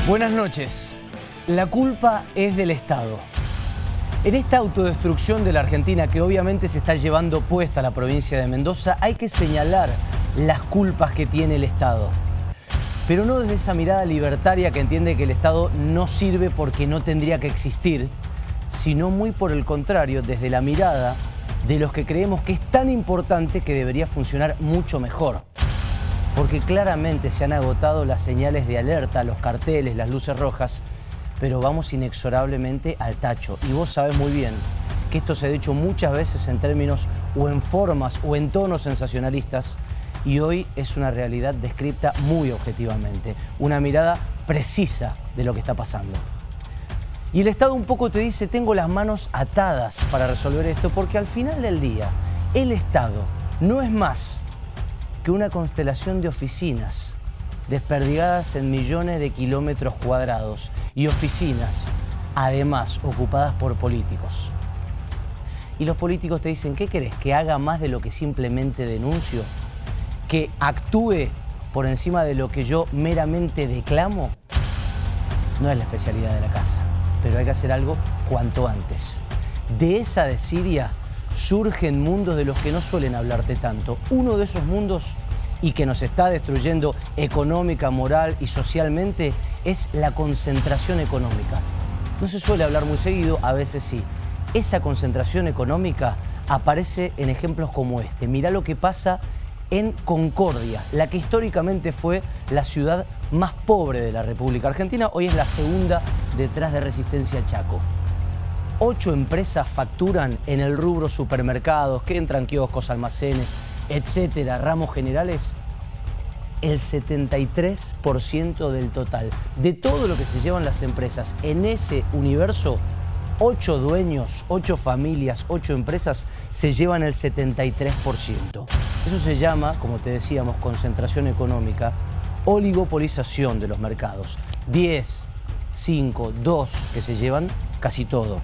Buenas noches. La culpa es del Estado. En esta autodestrucción de la Argentina, que obviamente se está llevando puesta a la provincia de Mendoza, hay que señalar las culpas que tiene el Estado. Pero no desde esa mirada libertaria que entiende que el Estado no sirve porque no tendría que existir, sino muy por el contrario, desde la mirada de los que creemos que es tan importante que debería funcionar mucho mejor. Porque claramente se han agotado las señales de alerta, los carteles, las luces rojas, pero vamos inexorablemente al tacho. Y vos sabés muy bien que esto se ha dicho muchas veces en términos o en formas o en tonos sensacionalistas, y hoy es una realidad descrita muy objetivamente, una mirada precisa de lo que está pasando. Y el Estado un poco te dice, tengo las manos atadas para resolver esto, porque al final del día, el Estado no es más que una constelación de oficinas desperdigadas en millones de kilómetros cuadrados y oficinas, además, ocupadas por políticos. Y los políticos te dicen, ¿qué querés? ¿Que haga más de lo que simplemente denuncio? ¿Que actúe por encima de lo que yo meramente declamo? No es la especialidad de la casa, pero hay que hacer algo cuanto antes. De esa desidia surgen mundos de los que no suelen hablarte tanto. Uno de esos mundos, y que nos está destruyendo económica, moral y socialmente, es la concentración económica. No se suele hablar muy seguido, a veces sí. Esa concentración económica aparece en ejemplos como este. Mirá lo que pasa en Concordia, la que históricamente fue la ciudad más pobre de la República Argentina, hoy es la segunda detrás de Resistencia Chaco. 8 empresas facturan en el rubro supermercados, que entran kioscos, almacenes, etcétera, ramos generales, el 73% del total. De todo lo que se llevan las empresas en ese universo, 8 dueños, 8 familias, 8 empresas se llevan el 73%. Eso se llama, como te decíamos, concentración económica, oligopolización de los mercados. 10, 5, 2 que se llevan casi todo.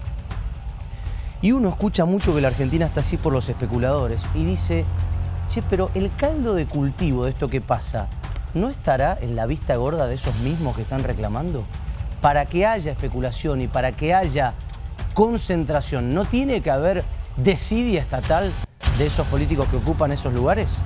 Y uno escucha mucho que la Argentina está así por los especuladores y dice, che, pero el caldo de cultivo de esto que pasa, ¿no estará en la vista gorda de esos mismos que están reclamando? Para que haya especulación y para que haya concentración, ¿no tiene que haber desidia estatal de esos políticos que ocupan esos lugares?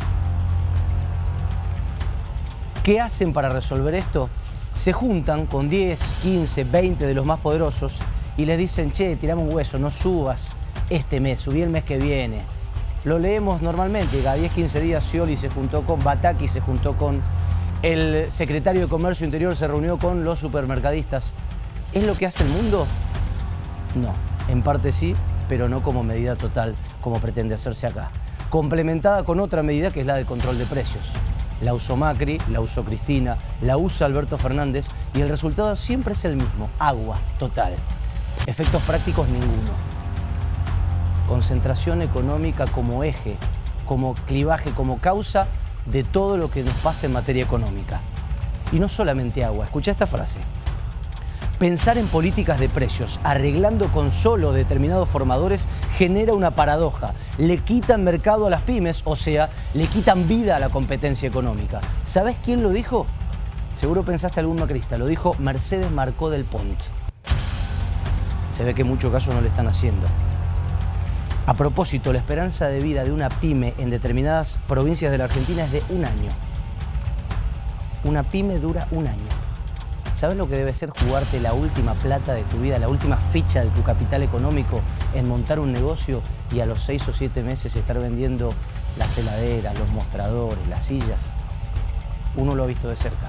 ¿Qué hacen para resolver esto? Se juntan con 10, 15, 20 de los más poderosos y les dicen, che, tirame un hueso, no subas este mes, subí el mes que viene. Lo leemos normalmente, cada 10, 15 días Scioli se juntó con Bataki, se juntó con el secretario de Comercio Interior, se reunió con los supermercadistas. ¿Es lo que hace el mundo? No, en parte sí, pero no como medida total, como pretende hacerse acá. Complementada con otra medida que es la de control de precios. La usó Macri, la usó Cristina, la usa Alberto Fernández y el resultado siempre es el mismo, agua total. Efectos prácticos ninguno. Concentración económica como eje, como clivaje, como causa de todo lo que nos pasa en materia económica. Y no solamente agua, escucha esta frase. Pensar en políticas de precios, arreglando con solo determinados formadores, genera una paradoja. Le quitan mercado a las pymes, o sea, le quitan vida a la competencia económica. ¿Sabés quién lo dijo? Seguro pensaste algún macrista, lo dijo Mercedes Marcó del Pont. Se ve que en muchos casos no le están haciendo. A propósito, la esperanza de vida de una pyme en determinadas provincias de la Argentina es de 1 año. Una pyme dura 1 año. ¿Sabes lo que debe ser jugarte la última plata de tu vida, la última ficha de tu capital económico en montar un negocio y a los 6 o 7 meses estar vendiendo las heladeras, los mostradores, las sillas? Uno lo ha visto de cerca.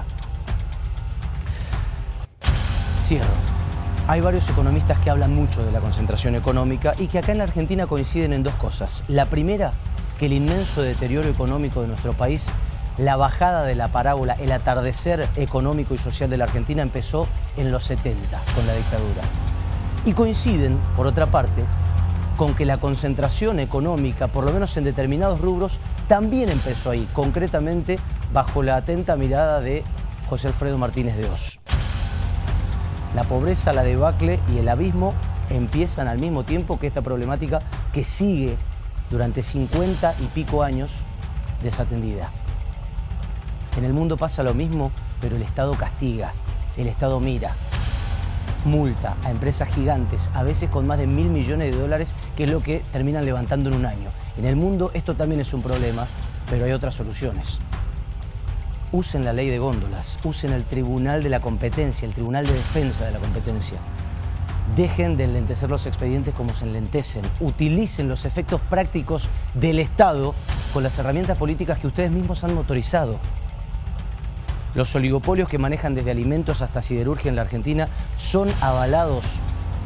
Cierro. Hay varios economistas que hablan mucho de la concentración económica y que acá en la Argentina coinciden en 2 cosas. La primera, que el inmenso deterioro económico de nuestro país, la bajada de la parábola, el atardecer económico y social de la Argentina empezó en los 70 con la dictadura. Y coinciden, por otra parte, con que la concentración económica, por lo menos en determinados rubros, también empezó ahí, concretamente bajo la atenta mirada de José Alfredo Martínez de Oz. La pobreza, la debacle y el abismo empiezan al mismo tiempo que esta problemática que sigue durante 50 y pico años desatendida. En el mundo pasa lo mismo, pero el Estado castiga. El Estado mira, multa a empresas gigantes, a veces con más de 1.000 millones de dólares, que es lo que terminan levantando en un año. En el mundo esto también es un problema, pero hay otras soluciones. Usen la ley de góndolas, usen el Tribunal de la Competencia, el Tribunal de Defensa de la Competencia. Dejen de enlentecer los expedientes como se enlentecen. Utilicen los efectos prácticos del Estado con las herramientas políticas que ustedes mismos han motorizado. Los oligopolios que manejan desde alimentos hasta siderurgia en la Argentina son avalados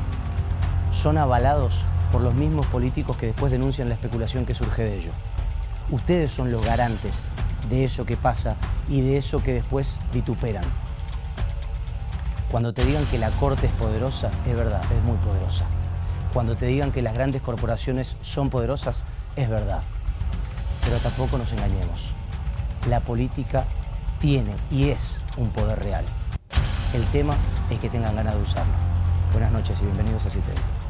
por los mismos políticos que después denuncian la especulación que surge de ello. Ustedes son los garantes de eso que pasa y de eso que después vituperan. Cuando te digan que la Corte es poderosa, es verdad, es muy poderosa. Cuando te digan que las grandes corporaciones son poderosas, es verdad. Pero tampoco nos engañemos. La política tiene y es un poder real. El tema es que tengan ganas de usarlo. Buenas noches y bienvenidos a Citadel.